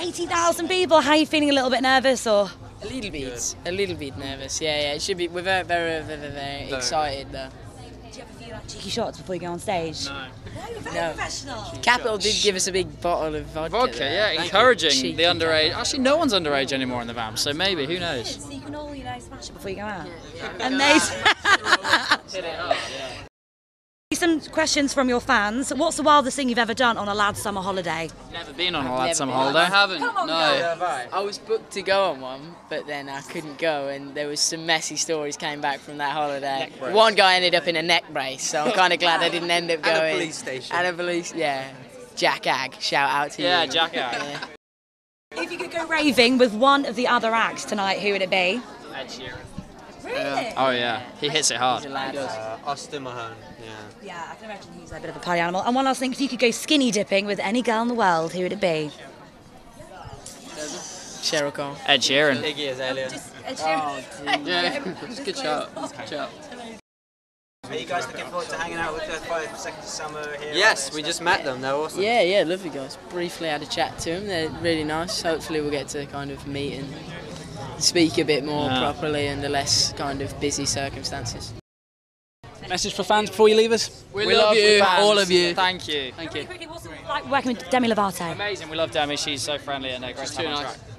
80,000 people. How are you feeling? A little bit nervous, or? A little bit nervous. Yeah. It should be. We're very excited though. Do you ever feel like cheeky shots before you go on stage? No. You're very professional. Capital did give us a big bottle of vodka. Vodka, there. yeah, Thank encouraging you. Cheeky the underage. Capital. Actually, no one's underage anymore in the VAM, so maybe, who knows? So you can all, smash it before you go out. Amazing. Some questions from your fans. What's the wildest thing you've ever done on a lad's summer holiday? Never been on a Never lad summer been. holiday. I haven't. Come on, no. I was booked to go on one, but then I couldn't go, and there was some messy stories came back from that holiday. Neck brace. One guy ended up in a neck brace, so I'm kind of glad I didn't end up going. And a police station. And a police, yeah. Jack Ag, shout out to you. Yeah, Jack Ag. Yeah. If you could go raving with one of the other acts tonight, who would it be? Ed Sheeran. Really? Oh yeah, he hits it He's hard. a lad. Austin Mahone. Yeah. Yeah, I can imagine he's a bit of a party animal. And one last thing, if you could go skinny dipping with any girl in the world, who would it be? Cheryl Cole. Ed Sheeran. Iggy Azalea. Yeah, it's a good shout. Are you guys looking forward to hanging out with the 5 Seconds of Summer here? Yes, we just met them. They're awesome. Yeah, lovely guys. Briefly had a chat to them. They're really nice. Hopefully we'll get to kind of meet and speak a bit more properly under less kind of busy circumstances. Message for fans before you leave us? We love you, the fans. all of you. Thank you. Really quickly, what's it like working with Demi Lovato? Amazing. We love Demi. She's so friendly and great to have on nice. track.